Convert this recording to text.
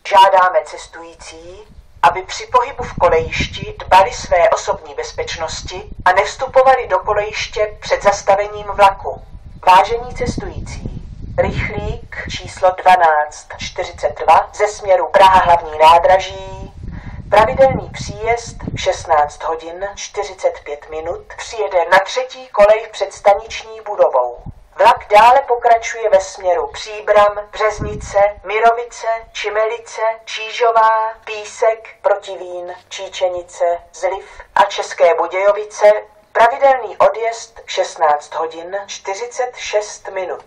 Žádáme cestující, aby při pohybu v kolejišti dbali své osobní bezpečnosti a nevstupovali do kolejiště před zastavením vlaku. Vážení cestující, rychlík číslo 1242 ze směru Praha hlavní nádraží, pravidelný příjezd 16 hodin 45 minut přijede na třetí kolej před staniční budovou. Vlak dále pokračuje ve směru Příbram, Březnice, Mirovice, Čimelice, Čížová, Písek, Protivín, Číčenice, Zliv a České Budějovice. Pravidelný odjezd 16 hodin 46 minut.